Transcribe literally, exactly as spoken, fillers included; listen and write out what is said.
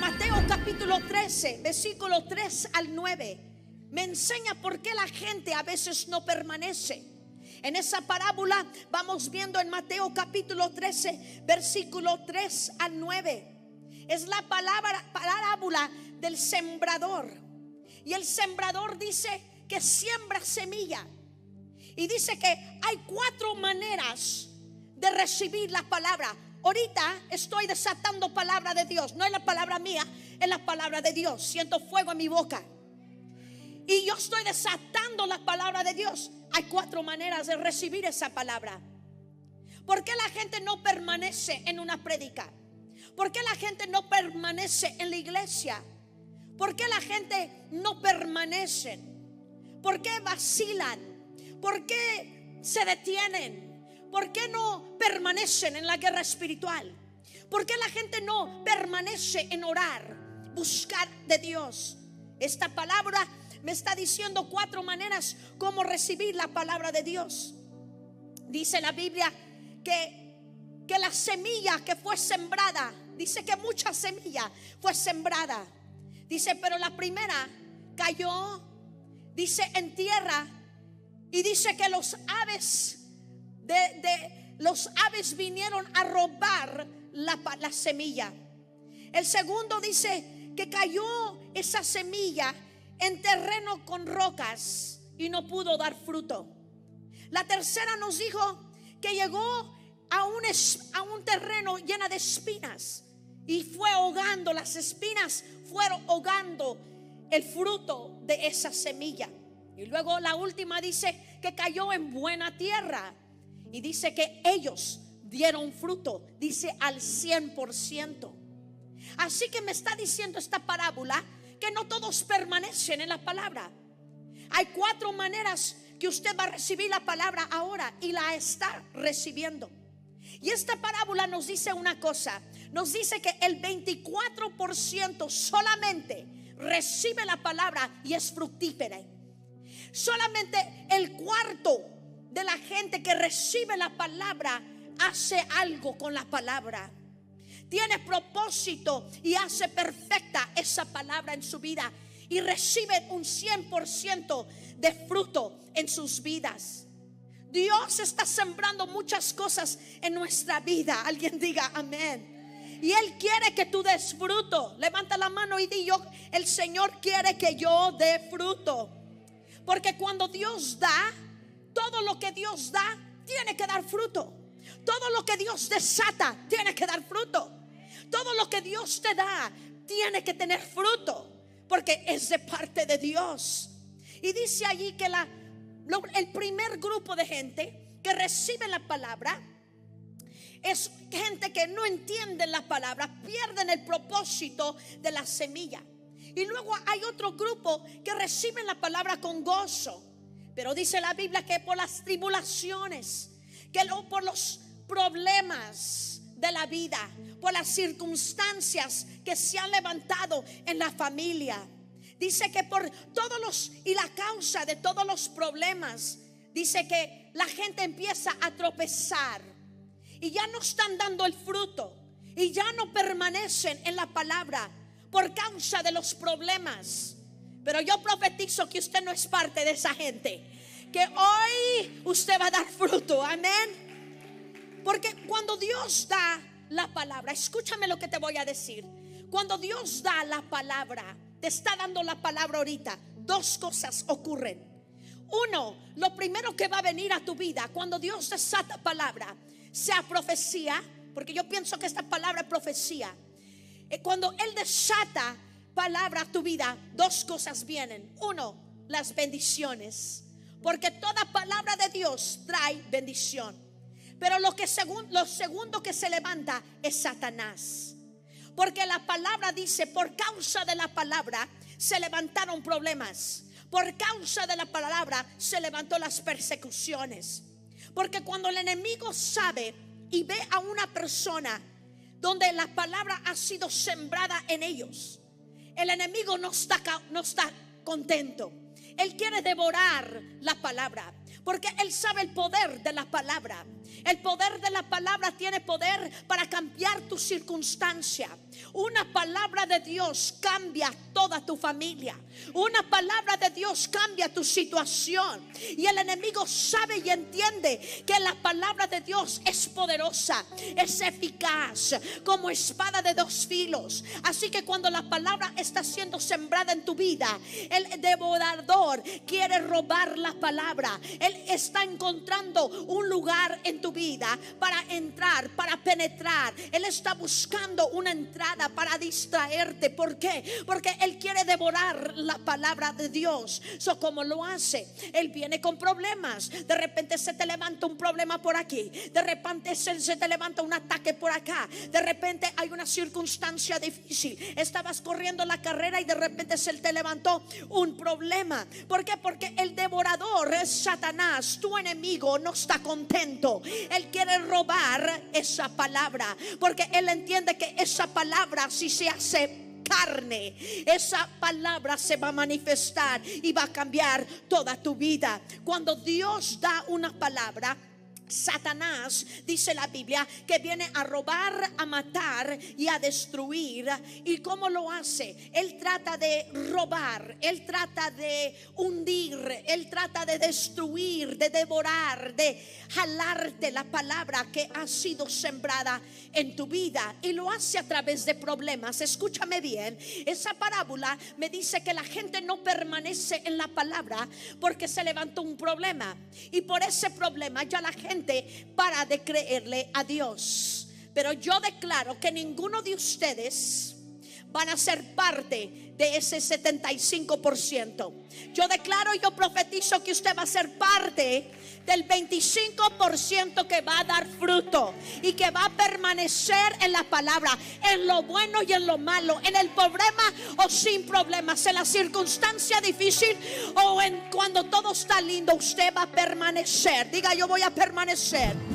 Mateo capítulo trece, versículo tres al nueve, me enseña por qué la gente a veces no permanece. En esa parábola vamos viendo en Mateo capítulo trece, versículo tres al nueve. Es la palabra, parábola del sembrador. Y el sembrador dice que siembra semilla. Y dice que hay cuatro maneras de recibir la palabra. Ahorita estoy desatando palabra de Dios. No es la palabra mía, es la palabra de Dios. Siento fuego en mi boca. Y yo estoy desatando la palabra de Dios. Hay cuatro maneras de recibir esa palabra. ¿Por qué la gente no permanece en una prédica? ¿Por qué la gente no permanece en la iglesia? ¿Por qué la gente no permanece? ¿Por qué vacilan? ¿Por qué se detienen? ¿Por qué no permanecen en la guerra espiritual? ¿Por qué la gente no permanece en orar, buscar de Dios? Esta palabra me está diciendo cuatro maneras como recibir la palabra de Dios. Dice la Biblia que, que la semilla que fue sembrada, dice que mucha semilla fue sembrada. Dice, pero la primera cayó, dice, en tierra. Y dice que los aves de, de los aves vinieron a robar la, la semilla. El segundo dice que cayó esa semilla en terreno con rocas y no pudo dar fruto. La tercera nos dijo que llegó a un, a un terreno lleno de espinas y fue ahogando, las espinas fueron ahogando el fruto de esa semilla. Y luego la última dice que cayó en buena tierra y dice que ellos dieron fruto, dice al cien por ciento. Así que me está diciendo esta parábola que no todos permanecen en la palabra. Hay cuatro maneras que usted va a recibir la palabra ahora y la está recibiendo. Y esta parábola nos dice una cosa. Nos dice que el veinticuatro por ciento solamente recibe la palabra y es fructífera. Solamente el cuarto de la gente que recibe la palabra hace algo con la palabra. Tiene propósito y hace perfecta esa palabra en su vida y recibe un cien por ciento de fruto en sus vidas. Dios está sembrando muchas cosas en nuestra vida. Alguien diga amén. Y Él quiere que tú des fruto. Levanta la mano y di: yo, el Señor quiere que yo dé fruto. Porque cuando Dios da, todo lo que Dios da tiene que dar fruto. Todo lo que Dios desata tiene que dar fruto. Todo lo que Dios te da tiene que tener fruto, porque es de parte de Dios. Y dice allí que la, lo, el primer grupo de gente que recibe la palabra es gente que no entiende la palabra, pierden el propósito de la semilla. Y luego hay otro grupo que reciben la palabra con gozo. Pero dice la Biblia que por las tribulaciones, que lo, por los problemas de la vida, por las circunstancias que se han levantado en la familia, dice que por todos los y la causa de todos los problemas, dice que la gente empieza a tropezar y ya no están dando el fruto y ya no permanecen en la palabra por causa de los problemas. Pero yo profetizo que usted no es parte de esa gente, que hoy usted va a dar fruto. Amén. Porque cuando Dios da la palabra, escúchame lo que te voy a decir. Cuando Dios da la palabra, te está dando la palabra ahorita, dos cosas ocurren. Uno, lo primero que va a venir a tu vida cuando Dios desata palabra, sea profecía, porque yo pienso que esta palabra es profecía. Cuando Él desata palabra a tu vida, dos cosas vienen. Uno, las bendiciones, porque toda palabra de Dios trae bendición. Pero lo, que segun, lo segundo que se levanta es Satanás. Porque la palabra dice, por causa de la palabra se levantaron problemas. Por causa de la palabra se levantó las persecuciones. Porque cuando el enemigo sabe y ve a una persona donde la palabra ha sido sembrada en ellos, el enemigo no está, no está contento. Él quiere devorar la palabra, porque Él sabe el poder de la palabra. El poder de la palabra tiene poder para cambiar tu circunstancia. Una palabra de Dios cambia toda tu familia. Una palabra de Dios cambia tu situación. Y el enemigo sabe y entiende que la palabra de Dios es poderosa, es eficaz, como espada de dos filos. Así que cuando la palabra está siendo sembrada en tu vida, el devorador quiere robar la palabra. Él está encontrando un lugar en tu vida para entrar, para penetrar. Él está buscando una entrada para distraerte. ¿Por qué? Porque él quiere devorar la palabra de Dios. So, ¿cómo lo hace? Él viene con problemas. De repente se te levanta un problema por aquí. De repente se, se te levanta un ataque por acá. De repente hay una circunstancia difícil. Estabas corriendo la carrera y de repente se te levantó un problema. ¿Por qué? Porque el devorador es Satanás, tu enemigo, no está contento. Él quiere robar esa palabra, porque él entiende que esa palabra, si se hace carne, esa palabra se va a manifestar y va a cambiar toda tu vida. Cuando Dios da una palabra, Satanás, dice la Biblia, que viene a robar, a matar y a destruir. ¿Y cómo lo hace? Él trata de robar, él trata de hundir, él trata de destruir, de devorar, de jalarte la palabra que ha sido sembrada en tu vida, y lo hace a través de problemas. Escúchame bien, esa parábola me dice que la gente no permanece en la palabra porque se levantó un problema, y por ese problema ya la gente para de creerle a Dios. Pero yo declaro que ninguno de ustedes van a ser parte de ese setenta y cinco por ciento. Yo declaro y yo profetizo que usted va a ser parte del veinticinco por ciento que va a dar fruto y que va a permanecer en la palabra, en lo bueno y en lo malo, en el problema o sin problemas, en la circunstancia difícil o en cuando todo está lindo. Usted va a permanecer. Diga: yo voy a permanecer.